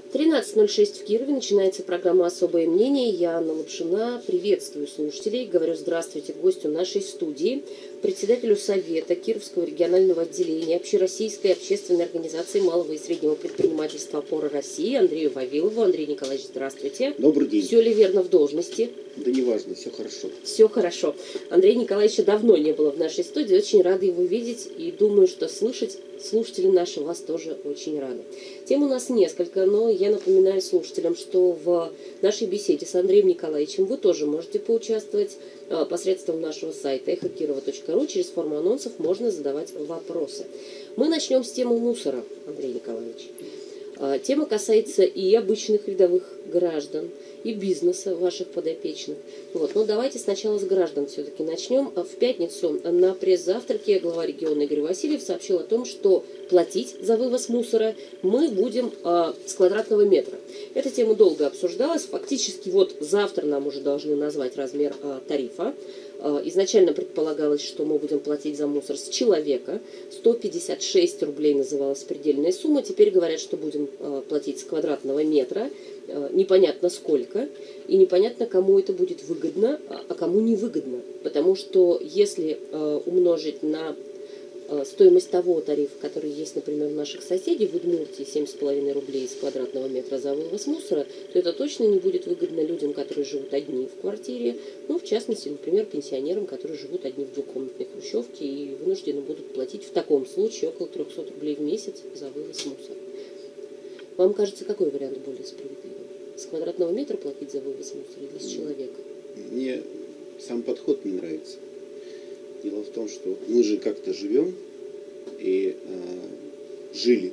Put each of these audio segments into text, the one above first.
13:06 в Кирове. Начинается программа «Особое мнение». Я, Анна Лапшина, приветствую слушателей. Говорю здравствуйте гостю нашей студии, председателю Совета Кировского регионального отделения Общероссийской общественной организации малого и среднего предпринимательства «Опора России» Андрею Вавилову. Андрей Николаевич, здравствуйте. Добрый день. Все ли верно в должности? Да неважно, все хорошо. Все хорошо. Андрея Николаевича давно не было в нашей студии. Очень рада его видеть и думаю, что слышать слушатели наши вас тоже очень рады. Тем у нас несколько, но я напоминаю слушателям, что в нашей беседе с Андреем Николаевичем вы тоже можете поучаствовать посредством нашего сайта эхокирова.ру. Через форму анонсов можно задавать вопросы. Мы начнем с темы мусора, Андрей Николаевич. Тема касается и обычных рядовых граждан, и бизнеса ваших подопечных. Вот. Но давайте сначала с граждан все-таки начнем. В пятницу на пресс-завтраке глава региона Игорь Васильев сообщил о том, что платить за вывоз мусора мы будем с квадратного метра. Эта тема долго обсуждалась. Фактически вот завтра нам уже должны назвать размер тарифа. Изначально предполагалось, что мы будем платить за мусор с человека. 156 рублей называлась предельная сумма. Теперь говорят, что будем платить с квадратного метра. Непонятно сколько. И непонятно, кому это будет выгодно, а кому невыгодно. Потому что если умножить на стоимость того тарифа, который есть, например, у наших соседей в Удмуртии, 7,5 рублей с квадратного метра за вывоз мусора, то это точно не будет выгодно людям, которые живут одни в квартире, ну, в частности, например, пенсионерам, которые живут одни в двухкомнатной хрущевке и вынуждены будут платить в таком случае около 300 рублей в месяц за вывоз мусора. Вам кажется, какой вариант более справедливый? С квадратного метра платить за вывоз мусора или с человека? Мне сам подход не нравится. Дело в том, что мы же как-то живем и жили.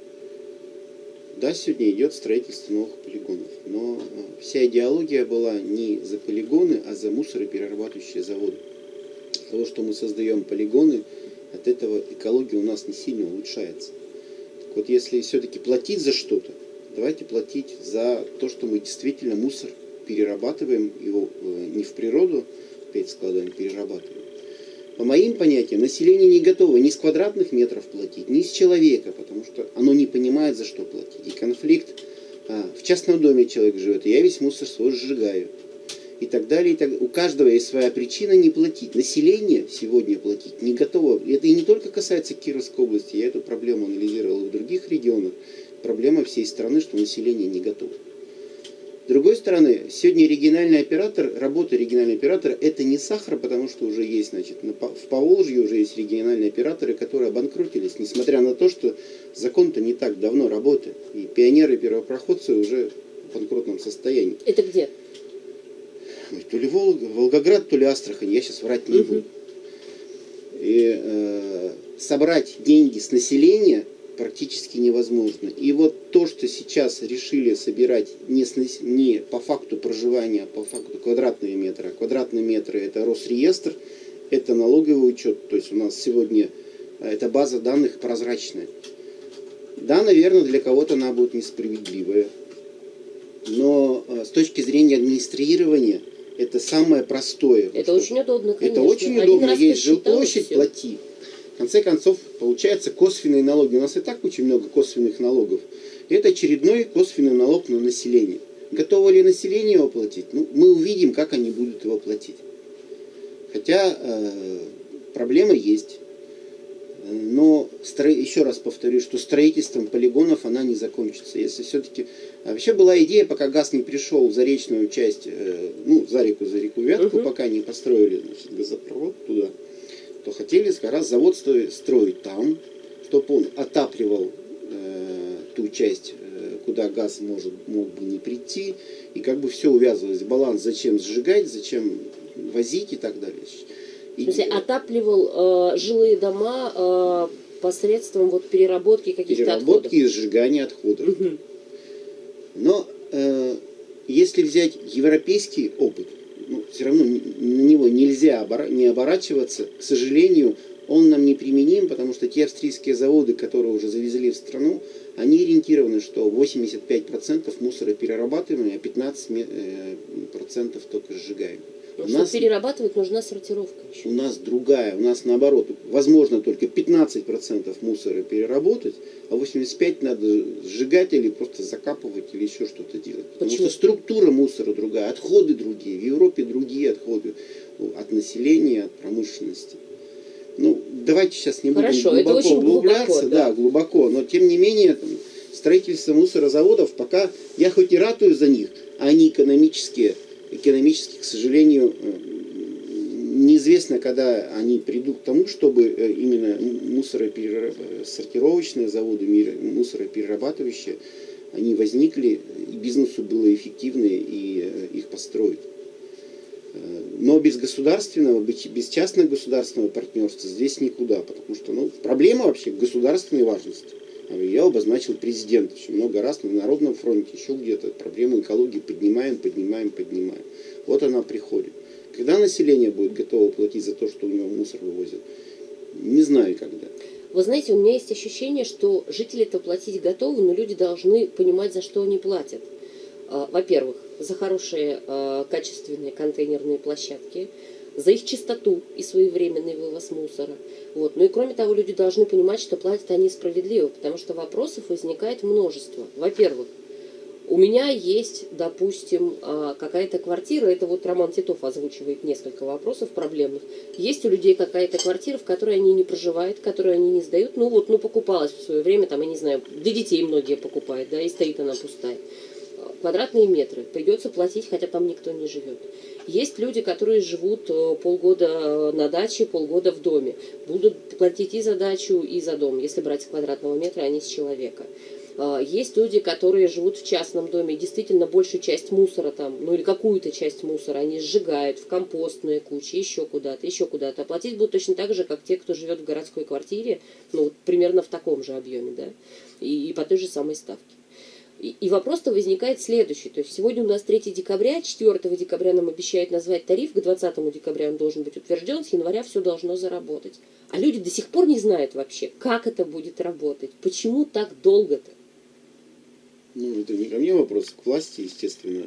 Да, сегодня идет строительство новых полигонов, но вся идеология была не за полигоны, а за мусороперерабатывающие заводы. От того, что мы создаем полигоны, от этого экология у нас не сильно улучшается. Так вот, если все-таки платить за что-то, давайте платить за то, что мы действительно мусор перерабатываем, его не в природу, опять складываем, перерабатываем. По моим понятиям, население не готово ни с квадратных метров платить, ни с человека, потому что оно не понимает, за что платить. И конфликт, в частном доме человек живет, и я весь мусор свой сжигаю. И так далее, и так далее. У каждого есть своя причина не платить. Население сегодня платить не готово. Это и не только касается Кировской области, я эту проблему анализировал и в других регионах. Проблема всей страны, что население не готово. С другой стороны, сегодня региональный оператор, работа регионального оператора, это не сахар, потому что уже есть, значит, в Поволжье уже есть региональные операторы, которые обанкротились, несмотря на то, что закон-то не так давно работает. И пионеры, первопроходцы уже в банкротном состоянии. Это где? То ли Волгоград, то ли Астрахань, я сейчас врать не буду. И собрать деньги с населения практически невозможно. И вот то, что сейчас решили собирать не по факту проживания, а по факту квадратные метры. А квадратные метры это Росреестр, это налоговый учет. То есть у нас сегодня эта база данных прозрачная. Да, наверное, для кого-то она будет несправедливая. Но с точки зрения администрирования это самое простое. Это очень удобно, конечно. Это очень удобно. Есть жилплощадь, плати. В конце концов, получается косвенные налоги. У нас и так очень много косвенных налогов. Это очередной косвенный налог на население. Готово ли население его платить? Ну, мы увидим, как они будут его платить. Хотя проблема есть. Но еще раз повторю, что строительством полигонов она не закончится. Если все-таки... Вообще была идея, пока газ не пришел в заречную часть, за реку Вятку, пока не построили, значит, газопровод туда, то хотели как раз завод строить там, чтобы он отапливал ту часть, куда газ мог бы не прийти, и как бы все увязывалось. Баланс, зачем сжигать, зачем возить и так далее. В смысле, отапливал жилые дома посредством вот переработки каких-то отходов? Переработки и сжигания отходов. Но если взять европейский опыт, все равно на него нельзя не оборачиваться. К сожалению, он нам не применим, потому что те австрийские заводы, которые уже завезли в страну, они ориентированы, что 85% мусора перерабатываем, а 15% только сжигаем. Но чтобы перерабатывать, нужна сортировка еще. У нас другая, у нас наоборот, возможно только 15% мусора переработать, а 85% надо сжигать или просто закапывать или еще что-то делать. Потому что структура мусора другая, отходы другие, в Европе другие отходы от населения, от промышленности. Ну, давайте сейчас не будем глубоко углубляться, да, глубоко, но тем не менее строительство мусорозаводов, пока я хоть и ратую за них, а они экономически, к сожалению, неизвестно, когда они придут к тому, чтобы именно сортировочные заводы, мусороперерабатывающие, они возникли, и бизнесу было эффективно и их построить. Но без государственного, без частно-государственного партнерства здесь никуда, потому что проблема вообще государственной важности. Я обозначил президент еще много раз на Народном фронте, еще где-то проблему экологии поднимаем. Вот она приходит. Когда население будет готово платить за то, что у него мусор вывозят? Не знаю когда. Вы знаете, у меня есть ощущение, что жители-то платить готовы, но люди должны понимать, за что они платят. Во-первых, за хорошие качественные контейнерные площадки, за их чистоту и своевременный вывоз мусора. Вот. Ну и кроме того, люди должны понимать, что платят они справедливо, потому что вопросов возникает множество. Во-первых, у меня есть, допустим, какая-то квартира, это вот Роман Титов озвучивает несколько вопросов проблемных. Есть у людей какая-то квартира, в которой они не проживают, которую они не сдают. Покупалась в свое время, там, я не знаю, для детей многие покупают, да, и стоит она пустая. Квадратные метры придется платить, хотя там никто не живет. Есть люди, которые живут полгода на даче, полгода в доме. Будут платить и за дачу, и за дом, если брать с квадратного метра, а не с человека. Есть люди, которые живут в частном доме, и действительно большую часть мусора там, или какую-то часть мусора они сжигают в компостные кучи, еще куда-то. Платить будут точно так же, как те, кто живет в городской квартире, примерно в таком же объеме, да, и по той же самой ставке. И вопрос-то возникает следующий. То есть сегодня у нас 3 декабря, 4 декабря нам обещают назвать тариф, к 20 декабря он должен быть утвержден, с января все должно заработать. А люди до сих пор не знают вообще, как это будет работать, почему так долго-то. Это не ко мне вопрос, к власти, естественно.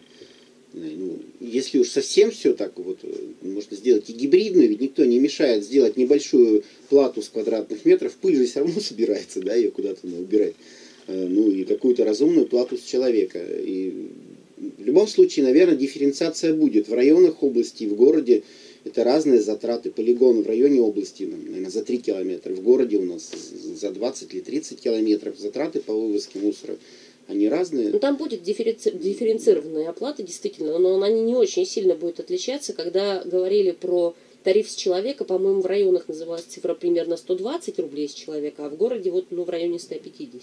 Если уж совсем все так можно сделать и гибридную, ведь никто не мешает сделать небольшую плату с квадратных метров, пыль же все равно собирается, да, ее куда-то надо убирать. И какую-то разумную плату с человека. И в любом случае, наверное, дифференциация будет. В районах области, в городе это разные затраты. Полигон в районе области, наверное, за 3 километра. В городе у нас за 20 или 30 километров затраты по вывозке мусора. Они разные. Там будет дифференцированная оплата, действительно, но она не очень сильно будет отличаться. Когда говорили про тариф с человека, по-моему, в районах называлась цифра примерно 120 рублей с человека, а в городе в районе 150.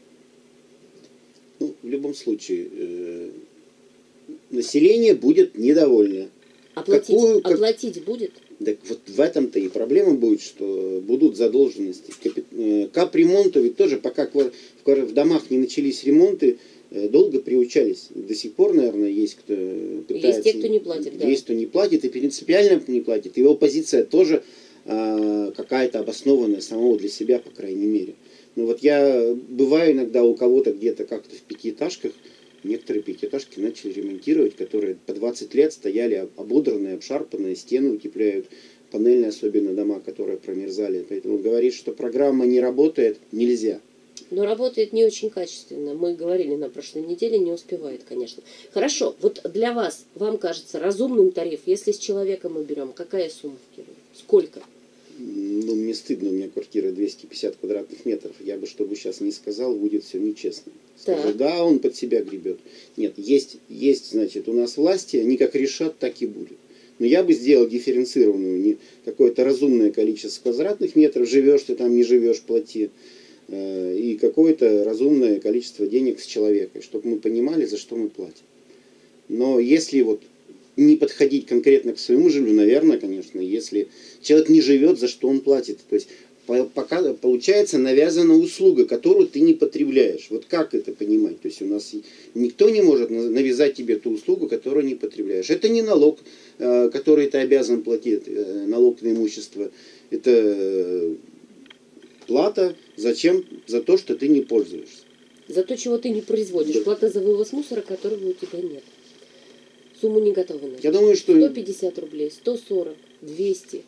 В любом случае, население будет недовольно. Оплатить будет? Так вот в этом-то и проблема будет, что будут задолженности. Капремонту ведь тоже, пока в домах не начались ремонты, долго приучались. До сих пор, наверное, есть кто пытается. Есть те, кто не платит, да. Есть кто не платит и принципиально не платит. Его позиция тоже какая-то обоснованная самого для себя, по крайней мере. Я бываю иногда у кого-то где-то как-то в пятиэтажках, некоторые пятиэтажки начали ремонтировать, которые по 20 лет стояли ободранные, обшарпанные, стены утепляют, панельные особенно дома, которые промерзали. Поэтому говорить, что программа не работает, нельзя. Но работает не очень качественно. Мы говорили на прошлой неделе, не успевает, конечно. Хорошо, для вас, вам кажется, разумным тариф, если с человеком мы берем, какая сумма в Кирове? Сколько? Мне стыдно, у меня квартира 250 квадратных метров. Я бы, чтобы сейчас не сказал, будет все нечестно. Скажу, да, он под себя гребет. Нет, есть, значит, у нас власти, они как решат, так и будет. Но я бы сделал дифференцированную, какое-то разумное количество квадратных метров, живешь ты там, не живешь, плати. И какое-то разумное количество денег с человека, чтобы мы понимали, за что мы платим. Но если не подходить конкретно к своему жилью, наверное, конечно, если человек не живет, за что он платит. То есть пока получается навязана услуга, которую ты не потребляешь. Как это понимать? То есть у нас никто не может навязать тебе ту услугу, которую не потребляешь. Это не налог, который ты обязан платить, налог на имущество. Это плата за то, что ты не пользуешься. За то, чего ты не производишь. Да. Плата за вывоз мусора, которого у тебя нет. Сумму не готовы назвать. Я думаю, что... 150 рублей, 140, 200.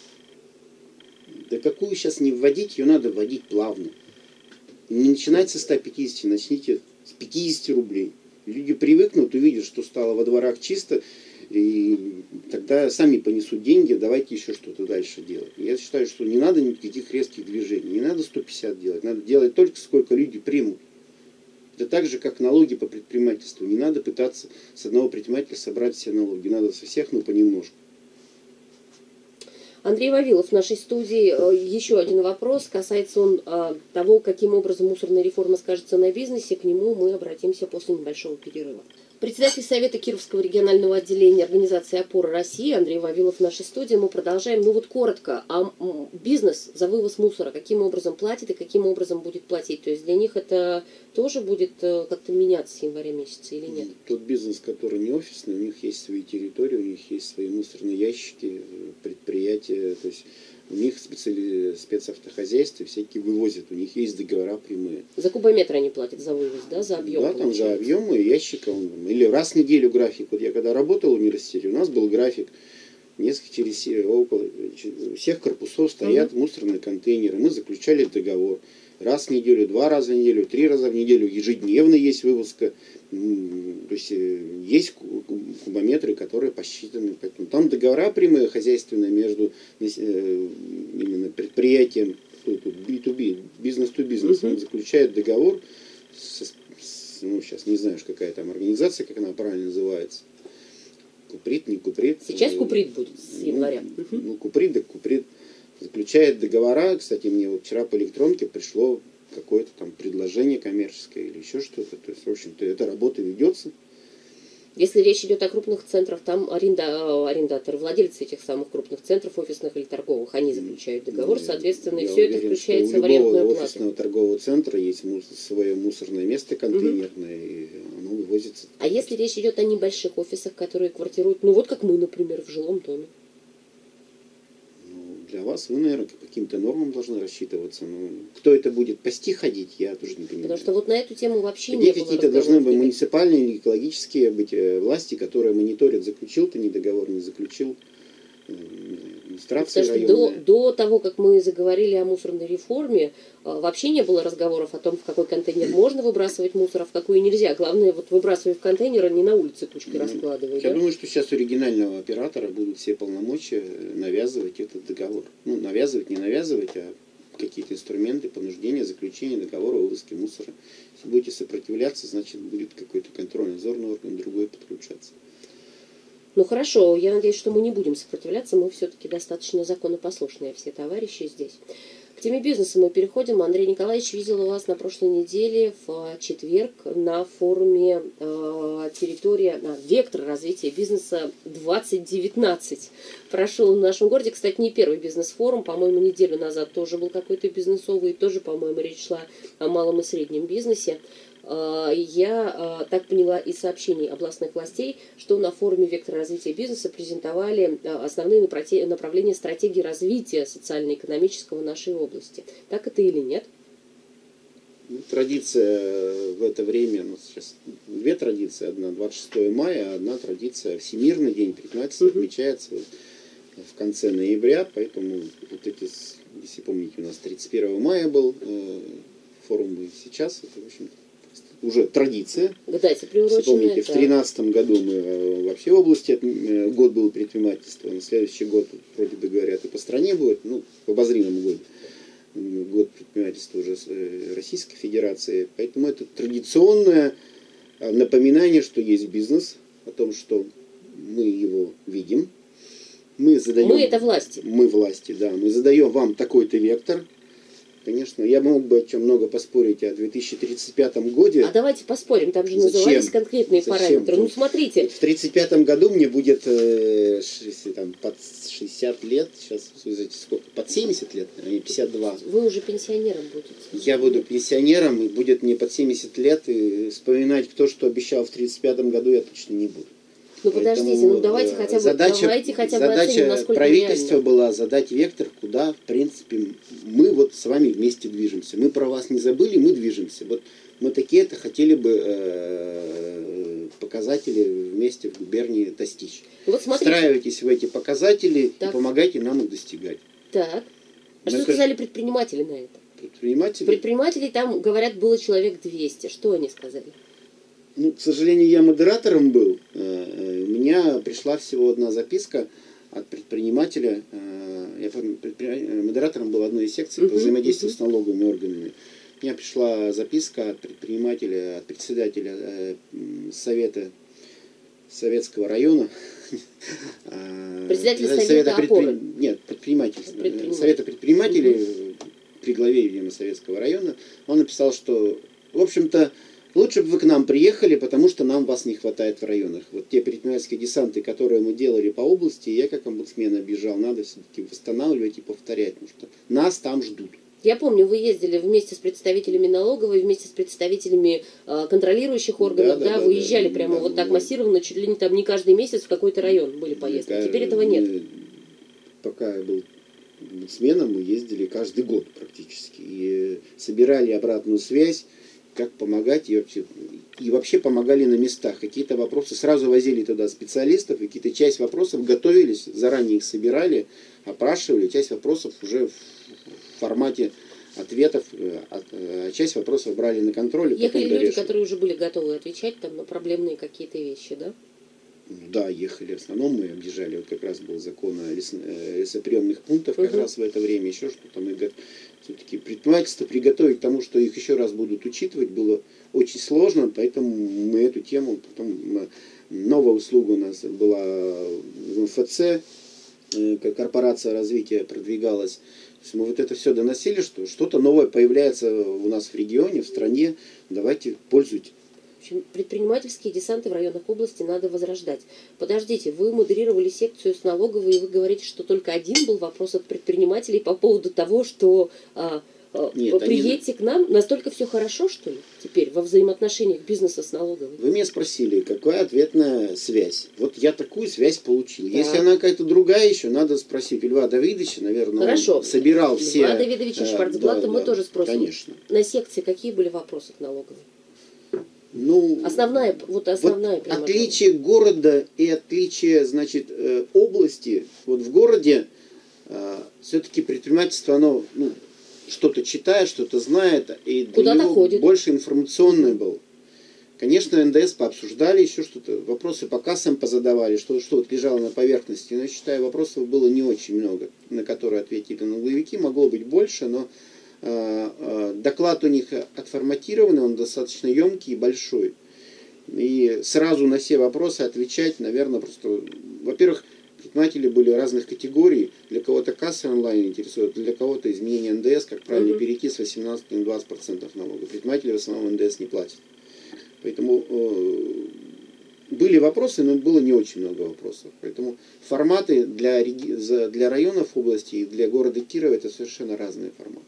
Да какую сейчас не вводить, ее надо вводить плавно. Не начинать со 150, начните с 50 рублей. Люди привыкнут, увидят, что стало во дворах чисто, и тогда сами понесут деньги, давайте еще что-то дальше делать. Я считаю, что не надо никаких резких движений, не надо 150 делать, надо делать только сколько люди примут. Это так же, как налоги по предпринимательству. Не надо пытаться с одного предпринимателя собрать все налоги, надо со всех, но понемножку. Андрей Вавилов в нашей студии. Еще один вопрос. Касается он того, каким образом мусорная реформа скажется на бизнесе. К нему мы обратимся после небольшого перерыва. Председатель Совета Кировского регионального отделения организации «Опора России» Андрей Вавилов в нашей студии. Мы продолжаем. Ну вот коротко. А бизнес за вывоз мусора каким образом платит и каким образом будет платить? То есть для них это тоже будет как-то меняться с января месяца или нет? Тот бизнес, который не офисный, у них есть свои территории, у них есть свои мусорные ящики, предприятия. То есть у них спецавтохозяйства всякие вывозят, у них есть договора прямые. За кубометр они платят за вывоз, да, за объем? Да, там за объемы ящика. Или раз в неделю график. Вот я когда работал в университете, у нас был график. Около всех корпусов стоят мусорные контейнеры. Мы заключали договор. Раз в неделю, 2 раза в неделю, 3 раза в неделю. Ежедневно есть вывозка. То есть есть кубометры, которые посчитаны. Поэтому там договора прямые хозяйственные между именно предприятием B2B, бизнес-to-бизнес. Он заключает договор ну, сейчас не знаю, какая там организация, как она правильно называется. Куприт, не Куприт. Сейчас Куприт будет с января. Ну, Куприт, да Куприт. Заключает договора. Кстати, мне вот вчера по электронке пришло какое-то там предложение коммерческое или еще что-то. То есть, в общем-то, эта работа ведется. Если речь идет о крупных центрах, там арендаторы, владельцы этих самых крупных центров, офисных или торговых, они заключают договор, соответственно, и все это включается в арендную плату. У любого офисного торгового центра есть свое мусорное место контейнерное, и оно вывозится. А если речь идет о небольших офисах, которые квартируют, ну вот как мы, например, в жилом доме? Для вас вы, наверное, по каким-то нормам должны рассчитываться. Но кто это будет пасти ходить, я тоже не понимаю. Потому что вот на эту тему вообще где не было какие-то должны быть муниципальные или экологические быть власти, которые мониторят, заключил ты договор, не заключил. Администрации районная. До того, как мы заговорили о мусорной реформе, вообще не было разговоров о том, в какой контейнер можно выбрасывать мусор, а в какой нельзя. Главное, вот выбрасывая в контейнер, а не на улице кучкой раскладывать. Я думаю, что сейчас у регионального оператора будут все полномочия навязывать этот договор. Ну, навязывать, не навязывать, а какие-то инструменты понуждения, заключения договора о вывозке мусора. Если будете сопротивляться, значит будет какой-то контрольно-надзорный орган другой подключаться. Ну хорошо, я надеюсь, что мы не будем сопротивляться, мы все-таки достаточно законопослушные все товарищи здесь. К теме бизнеса мы переходим. Андрей Николаевич, видела вас на прошлой неделе в четверг на форуме «Вектор развития бизнеса 2019». Прошел в нашем городе, кстати, не первый бизнес-форум, по-моему, неделю назад тоже был какой-то бизнесовый, тоже, по-моему, речь шла о малом и среднем бизнесе. Я так поняла из сообщений областных властей, что на форуме «Вектор развития бизнеса» презентовали основные направления стратегии развития социально-экономического нашей области. Так это или нет? Традиция в это время, ну, сейчас две традиции. Одна 26 мая, а одна традиция Всемирный день предпринимательства отмечается в конце ноября. Поэтому, вот эти, если помните, у нас 31 мая был форум, и сейчас это, в общем, уже традиция. Дайте, если помните, в 2013 году мы вообще в области год был предпринимательства. На следующий год, вроде бы говорят, и по стране будет, ну, по обозримому году. Год предпринимательства уже Российской Федерации. Поэтому это традиционное напоминание, что есть бизнес, о том, что мы его видим. Мы это власти. Мы власти, да. Мы задаем вам такой-то вектор. Конечно, я мог бы о чем много поспорить о 2035 году. А давайте поспорим, там же назывались конкретные параметры. Ну, смотрите. В 2035 году мне будет там, под 60 лет, сейчас сколько, под 70 лет, а не 52. Вы уже пенсионером будете. Я буду пенсионером, и будет мне под 70 лет, и вспоминать, кто что обещал в 35 году, я точно не буду. Ну подождите, ну давайте хотя бы оценим, насколько правительства реально. Была задать вектор, куда, в принципе, мы вот с вами вместе движемся. Мы про вас не забыли, мы движемся. Вот мы такие-то хотели бы показатели вместе в губернии достичь. Вот смотрите. Встраивайтесь в эти показатели Так. и помогайте нам их достигать. Так. А Ну, что сказали предприниматели на это? Предприниматели? Предпринимателей там, говорят, было человек 200. Что они сказали? Ну, к сожалению, я модератором был. У меня пришла всего одна записка от предпринимателя. Я модератором был одной из секций по взаимодействию с налоговыми органами. У меня пришла записка от предпринимателя, от председателя совета Советского района. Председатель совета опоры? Нет, предприниматель. Совета предпринимателей при главе, видимо, Советского района. Он написал, что, в общем-то, лучше бы вы к нам приехали, потому что нам вас не хватает в районах. Вот те предпринимательские десанты, которые мы делали по области, я как омбудсмен объезжал, надо все-таки восстанавливать и повторять, потому что нас там ждут. Я помню, вы ездили вместе с представителями налоговой, вместе с представителями контролирующих органов, выезжали прямо вот так массированно, чуть ли не там не каждый месяц в какой-то район были поездки. Теперь этого нет. Пока я был омбудсменом, мы ездили каждый год практически. И собирали обратную связь, как помогать, и вообще помогали на местах. Какие-то вопросы сразу возили туда специалистов, и какие-то часть вопросов готовились, заранее их собирали, опрашивали, часть вопросов уже в формате ответов, часть вопросов брали на контроль. Ехали люди, которые уже были готовы отвечать там на проблемные какие-то вещи, да? Да, ехали. В основном мы объезжали, вот как раз был закон о лесоприемных пунктах, как раз в это время, еще что-то. Мы все-таки предпринимательство приготовить к тому, что их еще раз будут учитывать, было очень сложно, поэтому мы эту тему, потом новая услуга у нас была в МФЦ, корпорация развития продвигалась. То есть мы вот это все доносили, что что-то новое появляется у нас в регионе, в стране, давайте пользуйтесь. В общем, предпринимательские десанты в районах области надо возрождать. Подождите, вы модерировали секцию с налоговой, и вы говорите, что только один был вопрос от предпринимателей по поводу того, что приедьте к нам. Настолько все хорошо, что ли, теперь во взаимоотношениях бизнеса с налоговой? Вы меня спросили, какая ответная связь. Вот я такую связь получил. Да. Если она какая-то другая еще, надо спросить Льва Давидовича, наверное, хорошо. Он собирал все... Льва Давидовича Шварцблата мы тоже спросим. Конечно. На секции какие были вопросы к налоговой? Ну, основная отличие города и отличие, значит, области. Вот в городе все-таки предпринимательство, оно что-то читает, что-то знает, и для него ходит. Больше информационное было. Конечно, НДС пообсуждали, еще что-то, вопросы по кассам позадавали, что вот лежало на поверхности. Но я считаю, вопросов было не очень много, на которые ответили налоговики. Могло быть больше, но доклад у них отформатированный, он достаточно емкий и большой. И сразу на все вопросы отвечать, наверное, просто... Во-первых, предприниматели были разных категорий. Для кого-то касса онлайн интересует, для кого-то изменение НДС, как правильно перейти с 18 на 20% налога. Предприниматели в основном НДС не платят. Поэтому были вопросы, но было не очень много вопросов. Поэтому форматы для районов области и для города Кирова это совершенно разные форматы.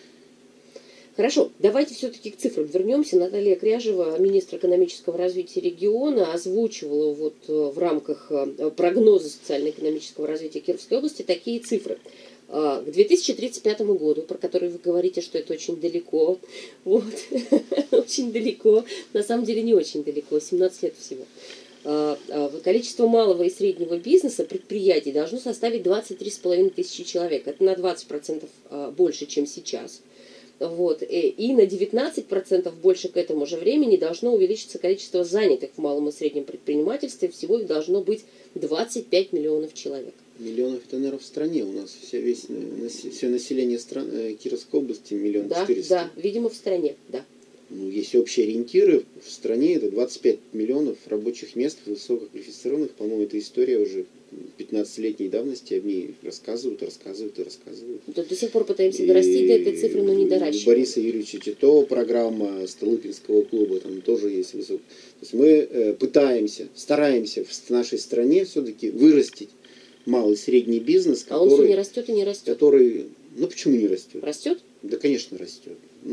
Хорошо, давайте все-таки к цифрам вернемся. Наталья Кряжева, министр экономического развития региона, озвучивала вот в рамках прогноза социально-экономического развития Кировской области такие цифры. К 2035 году, про который вы говорите, что это очень далеко, вот, очень далеко, на самом деле не очень далеко, 17 лет всего. Количество малого и среднего бизнеса, предприятий должно составить 23,5 тысячи человек. Это на 20% больше, чем сейчас. Вот. И на 19% больше к этому же времени должно увеличиться количество занятых в малом и среднем предпринимательстве. Всего их должно быть 25 миллионов человек. Миллионов это, наверное, в стране. У нас все население Кировской области 1 400 000. Да, видимо, в стране, да. Ну, есть общие ориентиры. В стране это 25 миллионов рабочих мест высококвалифицированных. По-моему, эта история уже 15-летней давности, об ней рассказывают. До сих пор пытаемся дорасти до этой цифры, но не доращиваем. Бориса Юрьевича Титова программа Столыпинского клуба, там тоже есть высокая. То есть мы стараемся в нашей стране все-таки вырастить малый и средний бизнес, который... А он все не растет и не растет. Почему не растет? Растет? Да, конечно, растет.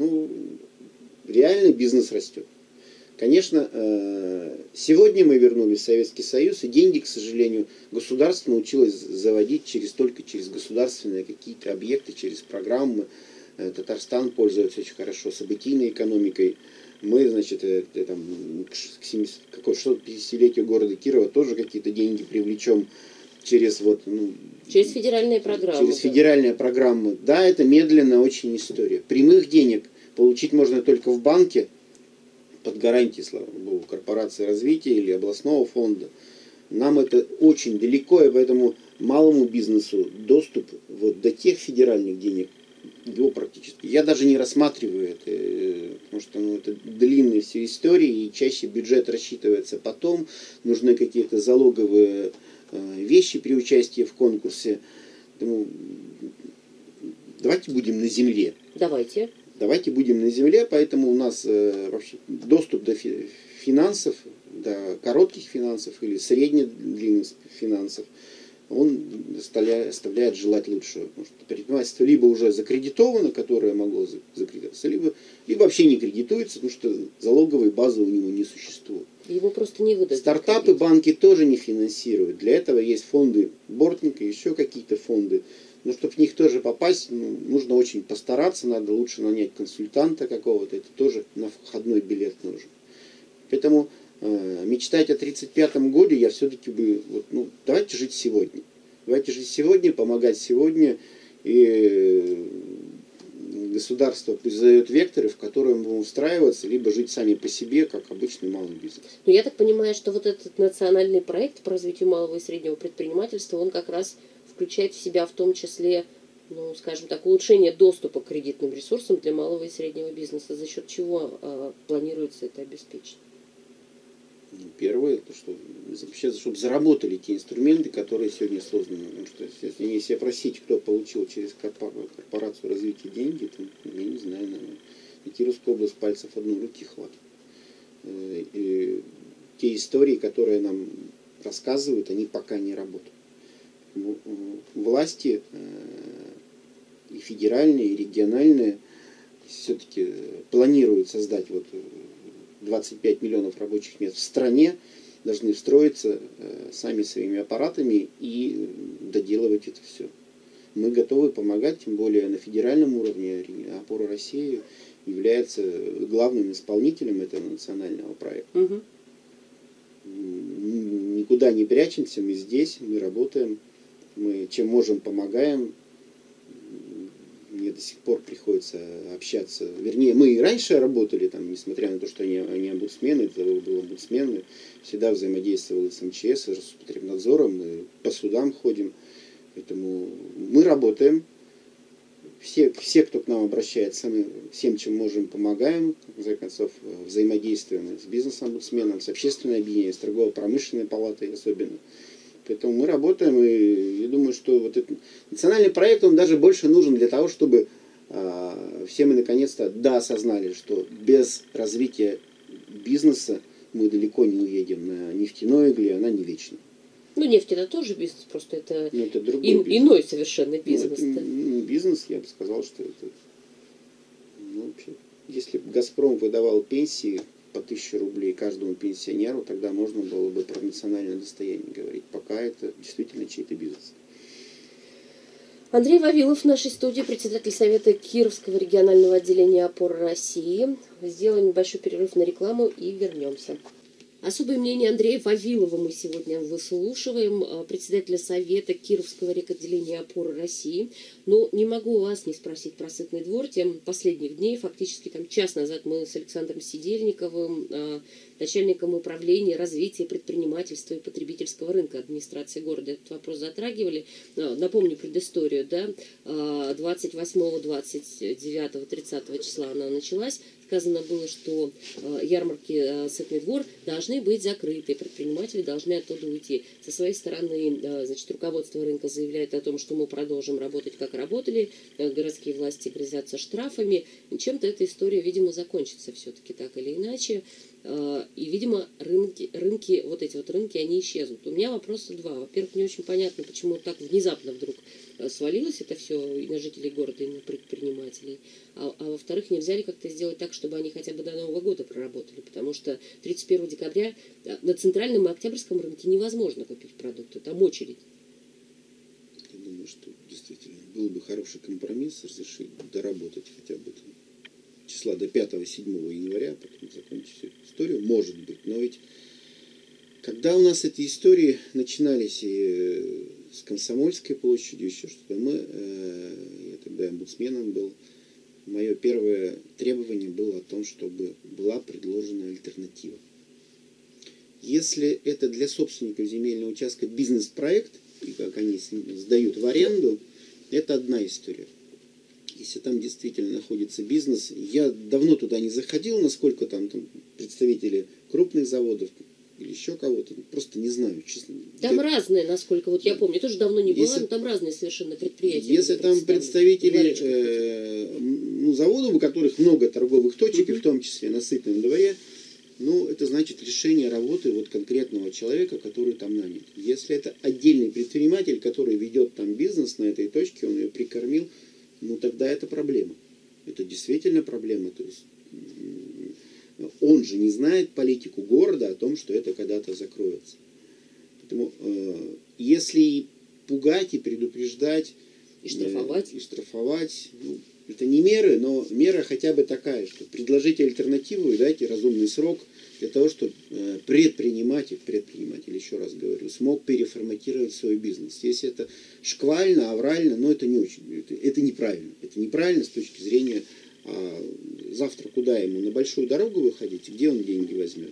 Реально бизнес растет. Конечно, сегодня мы вернулись в Советский Союз, и деньги, к сожалению, государство научилось заводить только через государственные какие-то объекты, через программы. Татарстан пользуется очень хорошо событийной экономикой. Мы, значит, там, к 650-летию города Кирова тоже какие-то деньги привлечем через вот, ну, через федеральные программы. Через федеральные программы. Да, это медленно очень история. Прямых денег получить можно только в банке под гарантией, слава богу, корпорации развития или областного фонда. Нам это очень далеко, и поэтому малому бизнесу доступ вот до тех федеральных денег его практически. Я даже не рассматриваю это, потому что это длинные все истории, и чаще бюджет рассчитывается потом, нужны какие-то залоговые вещи при участии в конкурсе. Поэтому давайте будем на земле. Давайте будем на земле, поэтому у нас вообще доступ до финансов, до коротких финансов или средне-длинных финансов, он оставляет желать лучшего. Потому что предпринимательство либо уже закредитовано, которое могло закредитоваться, либо вообще не кредитуется, потому что залоговой базы у него не существует. Его просто не выдадут. Стартапы банки тоже не финансируют. Для этого есть фонды Бортника, еще какие-то фонды. Но чтобы в них тоже попасть, нужно очень постараться, надо лучше нанять консультанта какого-то. Это тоже на входной билет нужен. Поэтому мечтать о 1935 году я все-таки бы... давайте жить сегодня. Давайте жить сегодня, помогать сегодня. И государство пусть задает векторы, в которые мы будем устраиваться, либо жить сами по себе, как обычный малый бизнес. Но я так понимаю, что вот этот национальный проект по развитию малого и среднего предпринимательства, он как раз включает в себя в том числе, скажем так, улучшение доступа к кредитным ресурсам для малого и среднего бизнеса. За счет чего планируется это обеспечить? Первое, вообще, чтобы заработали те инструменты, которые сегодня созданы. Потому что если просить, кто получил через корпорацию развития деньги, то, я не знаю, на Кировскую область пальцев одной руки хватит. И те истории, которые нам рассказывают, они пока не работают. Власти и федеральные, и региональные все-таки планируют создать 25 миллионов рабочих мест в стране, должны встроиться сами своими аппаратами и доделывать это все. Мы готовы помогать, тем более на федеральном уровне. Опора России является главным исполнителем этого национального проекта. Угу. Никуда не прячемся, мы здесь, мы работаем, мы чем можем помогаем. Мне до сих пор приходится общаться. Вернее, мы и раньше работали, несмотря на то, что они омбудсмены, это был омбудсмен, мы всегда взаимодействовали с МЧС, с Роспотребнадзором, мы по судам ходим. Поэтому мы работаем. Все, кто к нам обращается, мы всем, чем можем, помогаем. В конце концов, взаимодействуем с бизнес-омбудсменом, с общественной объединением, с торгово-промышленной палатой особенно. Поэтому мы работаем, и я думаю, что вот этот национальный проект, он даже больше нужен для того, чтобы все мы наконец-то осознали, что без развития бизнеса мы далеко не уедем. На нефтяной игле она не вечна. Нефть это тоже бизнес, просто это другой бизнес. Иной совершенно бизнес. Это не бизнес, я бы сказал, что это... вообще, если бы «Газпром» выдавал пенсии по 1000 рублей каждому пенсионеру, тогда можно было бы про национальное достояние говорить. Пока это действительно чей-то бизнес. Андрей Вавилов в нашей студии, председатель Совета Кировского регионального отделения «Опора России». Сделаем небольшой перерыв на рекламу и вернемся. Особое мнение Андрея Вавилова мы сегодня выслушиваем, председателя Совета Кировского реготделения «Опоры России». Но не могу вас не спросить про Сытный двор. Тем последних дней, фактически час назад, мы с Александром Сидельниковым, начальником управления развития предпринимательства и потребительского рынка администрации города, этот вопрос затрагивали. Напомню предысторию. 28, 29, 30 числа она началась. Сказано было, что ярмарки «Сытный двор» должны быть закрыты, предприниматели должны оттуда уйти. Со своей стороны, руководство рынка заявляет о том, что мы продолжим работать, как работали, городские власти грозятся штрафами. Чем-то эта история, видимо, закончится все-таки так или иначе. И, видимо, рынки, рынки, они исчезнут. У меня вопроса два. Во-первых, не очень понятно, почему так внезапно вдруг свалилось это все и на жителей города, и на предпринимателей. А во-вторых, нельзя ли как-то сделать так, чтобы они хотя бы до Нового года проработали? Потому что 31 декабря на Центральном и Октябрьском рынке невозможно купить продукты, там очередь. Я думаю, что действительно был бы хороший компромисс разрешить доработать хотя бы числа до 5-7 января, потом закончить всю эту историю, может быть. Но ведь когда у нас эти истории начинались и с Комсомольской площадью, еще что-то, я тогда омбудсменом был, мое первое требование было о том, чтобы была предложена альтернатива. Если это для собственников земельного участка бизнес-проект, и как они сдают в аренду, это одна история. Если там действительно находится бизнес, я давно туда не заходил, насколько там представители крупных заводов или еще кого-то, просто не знаю, честно. Там разные, насколько вот я помню, тоже давно не была, но там разные совершенно предприятия. Если там представители заводов, у которых много торговых точек, и в том числе на Сытном дворе, это значит решение работы вот конкретного человека, который там нанят. Если это отдельный предприниматель, который ведет там бизнес на этой точке, он ее прикормил, тогда это проблема. Это действительно проблема. То есть он же не знает политику города о том, что это когда-то закроется. Поэтому если пугать и предупреждать, и штрафовать, это не меры, но мера хотя бы такая, что предложите альтернативу и дайте разумный срок для того, чтобы предприниматель, еще раз говорю, смог переформатировать свой бизнес. Если это шквально, аврально, это не очень, это неправильно. Это неправильно с точки зрения, завтра куда ему, на большую дорогу выходить, где он деньги возьмет.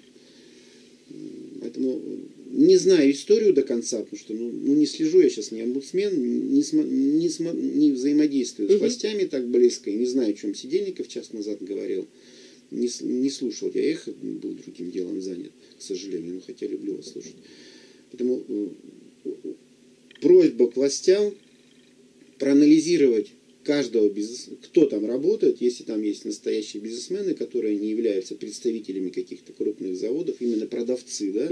Поэтому не знаю историю до конца, потому что не слежу, я сейчас не омбудсмен, не взаимодействую с властями так близко, и не знаю, о чем Сидельников час назад говорил. Не слушал, я их был другим делом занят, к сожалению, хотя люблю вас слушать. Поэтому просьба к властям проанализировать каждого кто там работает, если там есть настоящие бизнесмены, которые не являются представителями каких-то крупных заводов, именно продавцы, да,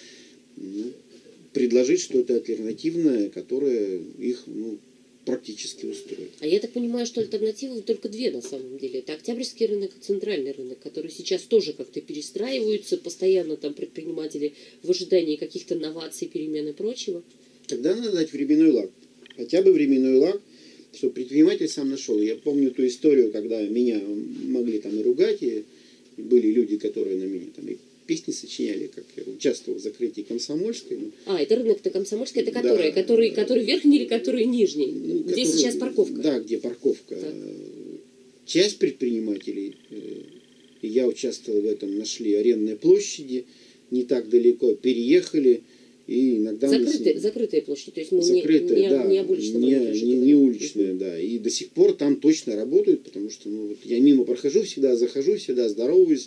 предложить что-то альтернативное, которое их практически устроит. А я так понимаю, что альтернативы только две на самом деле. Это Октябрьский рынок и Центральный рынок, которые сейчас тоже как-то перестраиваются, постоянно там предприниматели в ожидании каких-то новаций, перемен и прочего. Тогда надо дать временной лаг. Хотя бы временной лаг, чтобы предприниматель сам нашел. Я помню ту историю, когда меня могли там и ругать, и были люди, которые на меня там и песни сочиняли, как я участвовал в закрытии Комсомольской. Это рынок-то Комсомольская, это который? Да. Который верхний или который нижний? Где сейчас парковка? Да, где парковка. Так. Часть предпринимателей, и я участвовал в этом, нашли арендные площади, не так далеко переехали. И иногда закрытые площади, то есть мы закрытые, не об уличном не уличные, да. И до сих пор там точно работают, потому что я мимо прохожу всегда, захожу всегда, здороваюсь.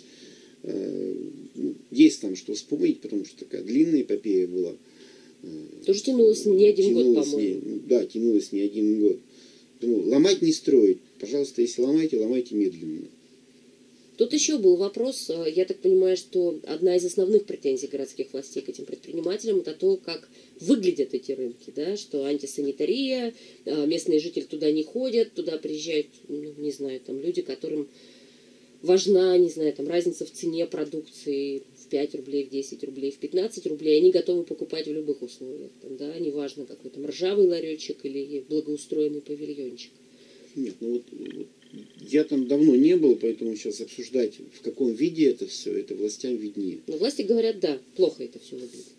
Есть там что вспомнить, потому что такая длинная эпопея была. Тоже тянулась не один год, по-моему. Да, тянулась не один год. Думаю, ломать не строить. Пожалуйста, если ломаете, ломайте медленно. Тут еще был вопрос, я так понимаю, что одна из основных претензий городских властей к этим предпринимателям это то, как выглядят эти рынки, да, что антисанитария, местные жители туда не ходят, туда приезжают, не знаю, там люди, которым важна, не знаю, там разница в цене продукции в 5 рублей, в 10 рублей, в 15 рублей, они готовы покупать в любых условиях, там, да, неважно, какой там ржавый ларечек или благоустроенный павильончик. Нет, я там давно не был, поэтому сейчас обсуждать, в каком виде это все, это властям виднее. Но власти говорят, да, плохо это все выглядит.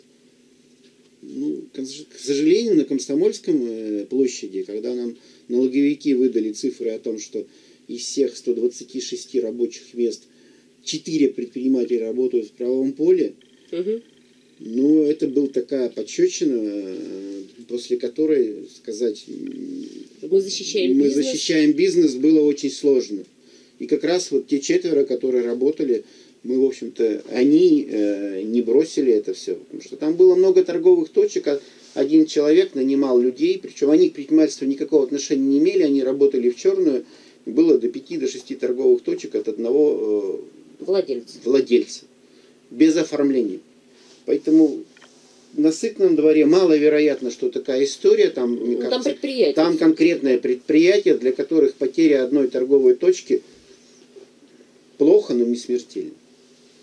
К сожалению, на Комсомольском площади, когда нам налоговики выдали цифры о том, что из всех 126 рабочих мест 4 предпринимателя работают в правовом поле, это была такая пощечина, после которой сказать, мы защищаем бизнес, было очень сложно. И как раз вот те 4, которые работали, мы, в общем-то, они не бросили это все. Потому что там было много торговых точек, один человек нанимал людей, причем они к предпринимательству никакого отношения не имели, они работали в черную. Было до 5-6 торговых точек от одного владельца. Без оформления. Поэтому на Сытном дворе маловероятно, что такая история. Там конкретное предприятие, для которых потеря одной торговой точки плохо, но не смертельно.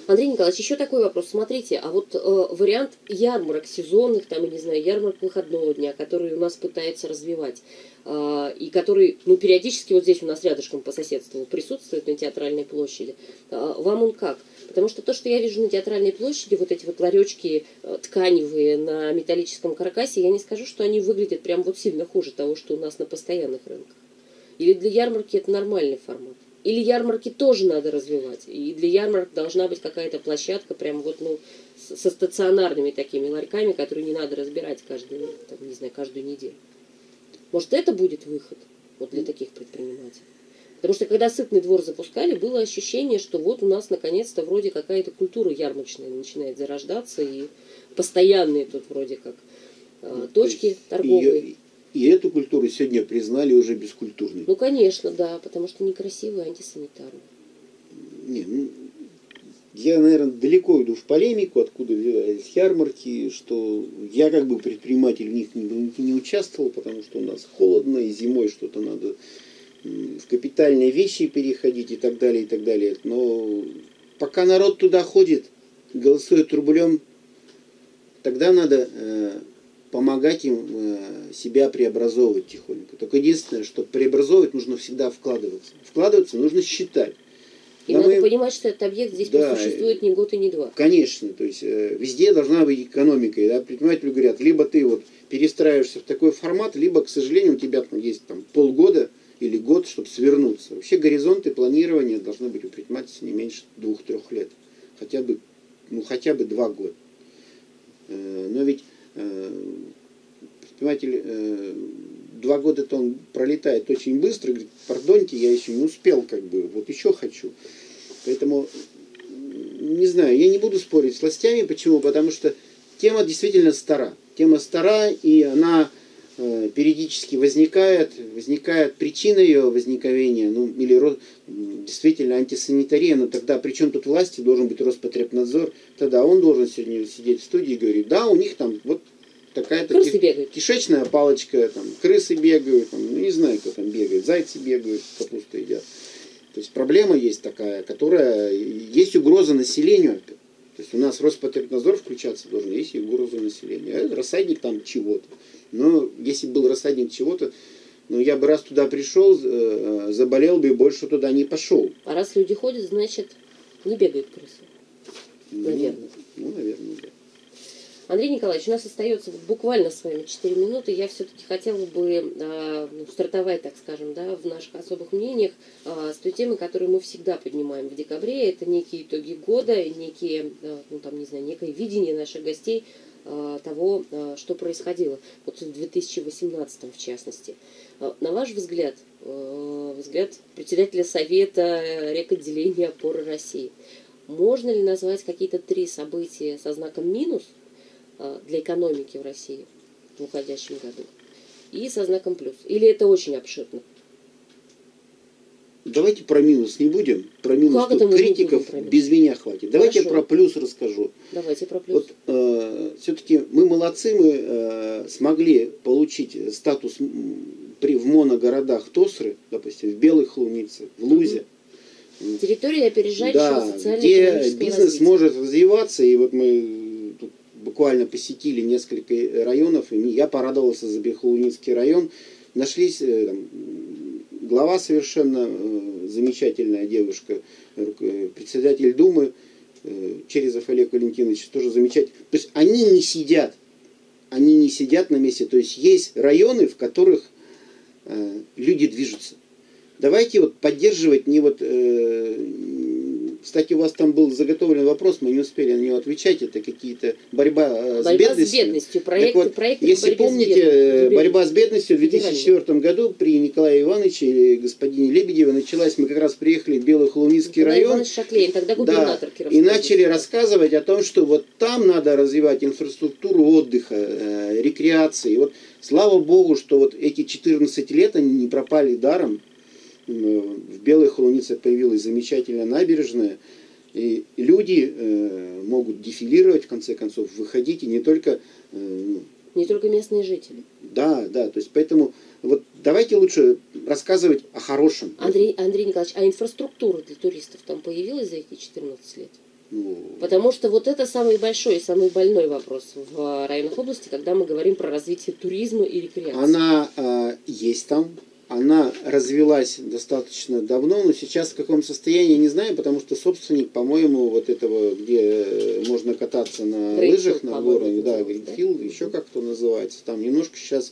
Андрей Николаевич, еще такой вопрос. Смотрите, а вот вариант ярмарок сезонных, там, я не знаю, ярмарок выходного дня, который у нас пытается развивать, и который, ну, периодически вот здесь у нас рядышком по соседству присутствует на Театральной площади, вам он как? Потому что то, что я вижу на Театральной площади, вот эти вот ларечки тканевые на металлическом каркасе, я не скажу, что они выглядят прям вот сильно хуже того, что у нас на постоянных рынках. Или для ярмарки это нормальный формат? Или ярмарки тоже надо развивать? И для ярмарок должна быть какая-то площадка прям вот, ну, со стационарными такими ларьками, которые не надо разбирать каждую, там, не знаю, каждую неделю. Может, это будет выход вот для таких предпринимателей? Потому что когда Сытный двор запускали, было ощущение, что вот у нас наконец-то вроде какая-то культура ярмарочная начинает зарождаться, и постоянные тут вроде как точки торговые. И эту культуру сегодня признали уже бескультурной. Ну, конечно, да, потому что некрасиво и антисанитарно. Не, ну, я, наверное, далеко иду в полемику, откуда взялись ярмарки, что я как бы предприниматель в них не участвовал, потому что у нас холодно, и зимой что-то надо в капитальные вещи переходить и так далее, и так далее. Но пока народ туда ходит, голосует рублем, тогда надо помогать им себя преобразовывать тихонько. Только единственное, что преобразовывать нужно всегда вкладываться. Вкладываться нужно считать. И надо понимать, что этот объект здесь существует не год и не два. Конечно, то есть везде должна быть экономика. Да? Предприниматели говорят, либо ты вот перестраиваешься в такой формат, либо, к сожалению, у тебя там есть там, полгода или год, чтобы свернуться. Вообще горизонты планирования должны быть у предпринимателя не меньше 2-3 лет. Хотя бы 2 года. Но ведь предприниматель 2 года-то он пролетает очень быстро, говорит, пардоньте, я еще не успел, как бы, вот еще хочу. Поэтому, не знаю, я не буду спорить с властями. Почему? Потому что тема действительно стара. Тема стара, и она периодически возникает причина ее возникновения, ну, или действительно антисанитария, но тогда при чем тут власти, должен быть Роспотребнадзор, тогда он должен сегодня сидеть в студии и говорить, да, у них там вот такая-то кишечная палочка, там, крысы бегают, там, ну, не знаю, кто там бегает, зайцы бегают, капусту едят. То есть проблема есть такая, которая, есть угроза населению. То есть у нас Роспотребнадзор включаться должен, есть и угроза населению. Это рассадник там чего-то. Но если был рассадник чего-то, ну, я бы раз туда пришел, заболел бы и больше туда не пошел. А раз люди ходят, значит, не бегают крысы. Наверное. Ну, наверное, да. Андрей Николаевич, у нас остается буквально с вами 4 минуты. Я все-таки хотела бы стартовать, так скажем, да, в наших особых мнениях с той темы, которую мы всегда поднимаем в декабре. Это некие итоги года, некие, ну, там, не знаю, некое видение наших гостей того, что происходило. Вот в 2018 в частности. На ваш взгляд, взгляд председателя Совета рекотделения опоры России, можно ли назвать какие-то 3 события со знаком минус для экономики в России в уходящем году и со знаком плюс? Или это очень обширно? Давайте про минус не будем. Про минус тут критиков без меня хватит. Давайте я про плюс расскажу. Давайте про плюс. Вот, все-таки мы молодцы, мы смогли получить статус в моногородах ТОСРы, допустим, в Белых Холуницах, в Лузе. Территория опережающего социально-экономического где бизнес развития может развиваться. И вот мы тут буквально посетили несколько районов, и я порадовался за Белохолуницкий район. Нашлись там, глава совершенно замечательная девушка, председатель Думы, Черезов Олег Валентинович, тоже замечательный. То есть они не сидят на месте. То есть есть районы, в которых люди движутся. Давайте вот поддерживать не вот... Кстати, у вас там был заготовлен вопрос, мы не успели на него отвечать. Это какие-то борьба с бедностью. Проекты если помните, борьба с бедностью в 2004 году при Николае Ивановиче и господине Лебедеве началась. Мы как раз приехали в Белый Холуницкий район. Шаклейн, тогда губернатор и начали рассказывать о том, что вот там надо развивать инфраструктуру отдыха, рекреации. И вот слава Богу, что вот эти 14 лет они не пропали даром. В Белой Холунице появилась замечательная набережная, и люди могут дефилировать, в конце концов, выходить, и не только... не только местные жители. Да, то есть поэтому вот давайте лучше рассказывать о хорошем. Андрей Николаевич, а инфраструктура для туристов там появилась за эти 14 лет? Ну, Потому что вот это самый большой и самый больной вопрос в районах области, когда мы говорим про развитие туризма и рекреации. она есть там, она развилась достаточно давно, но сейчас в каком состоянии, не знаю, потому что собственник, по-моему, вот этого, где можно кататься на лыжах на городе, да, Гринфилд, еще как-то называется, там немножко сейчас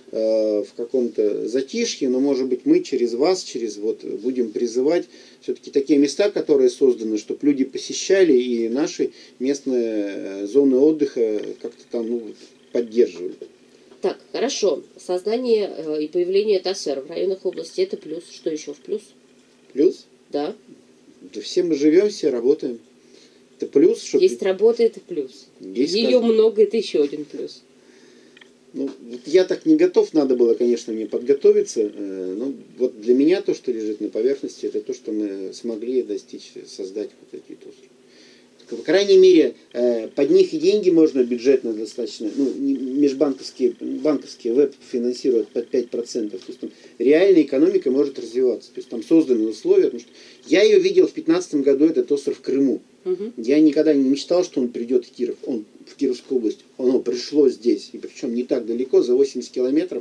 в каком-то затишье, но, может быть, мы через вас, через вот будем призывать все-таки такие места, которые созданы, чтобы люди посещали и наши местные зоны отдыха как-то там поддерживали. Так, хорошо. Создание и появление ТАССР в районах области – это плюс. Что еще в плюс? Плюс? Да. Да все мы живем, все работаем. Это плюс, что... Есть работа – это плюс. Ее много – это еще один плюс. Ну, вот я так не готов, надо было, конечно, мне подготовиться. Но вот для меня то, что лежит на поверхности, это то, что мы смогли достичь, создать вот эти ТОСРы. По крайней мере, под них и деньги можно бюджетно достаточно, ну, межбанковские, банковские ВЭП финансируют под 5%. То есть там реальная экономика может развиваться. То есть там созданы условия. Потому что я ее видел в 2015 году, это ТОСР в Крыму. Я никогда не мечтал, что он придет в Киров. Он в Кировскую область. Оно пришло здесь. И причем не так далеко, за 80 километров.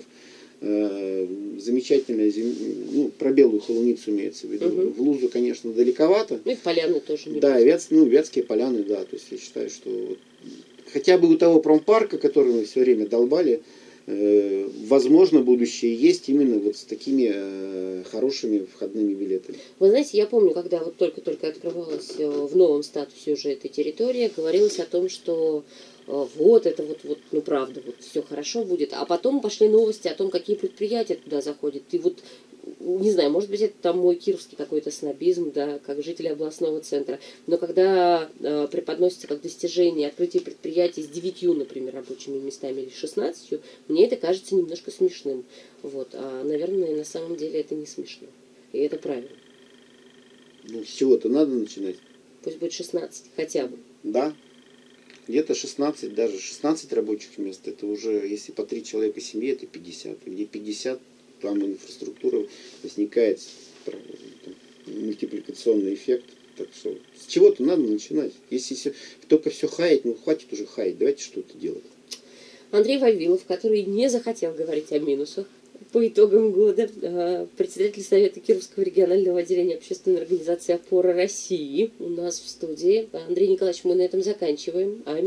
Замечательная ну, про Белую Холуницу имеется в виду. В Лузу, конечно, далековато. Ну и в Поляны тоже. Да, Вятские поляны, да. То есть я считаю, что вот, хотя бы у того промпарка, который мы все время долбали, возможно, будущее есть именно вот с такими хорошими входными билетами. Вы знаете, я помню, когда вот только-только открывалась в новом статусе уже эта территория, говорилось о том, что вот это вот, ну правда, вот все хорошо будет. А потом пошли новости о том, какие предприятия туда заходят. И вот, не знаю, может быть, это там мой кировский какой-то снобизм, да, как жители областного центра. Но когда преподносится как достижение открытие предприятий с 9, например, рабочими местами или 16, мне это кажется немножко смешным. Вот. А, наверное, на самом деле это не смешно. И это правильно. Ну, с чего-то надо начинать. Пусть будет 16, хотя бы. Да. Где-то 16, даже 16 рабочих мест, это уже, если по 3 человека в семье, это 50. И где 50, там инфраструктура возникает там, мультипликационный эффект. Так что с чего-то надо начинать. Если только все хаять, ну хватит уже хаять, давайте что-то делать. Андрей Вавилов, который не захотел говорить о минусах по итогам года, председатель Совета Кировского регионального отделения общественной организации «Опора России» у нас в студии. Андрей Николаевич, мы на этом заканчиваем. А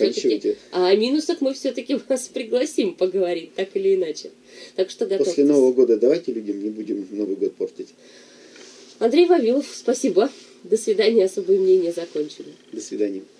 о минусах мы все-таки вас пригласим поговорить, так или иначе. Так что готовьтесь. После Нового года давайте людям не будем Новый год портить. Андрей Вавилов, спасибо. До свидания, особые мнения закончили. До свидания.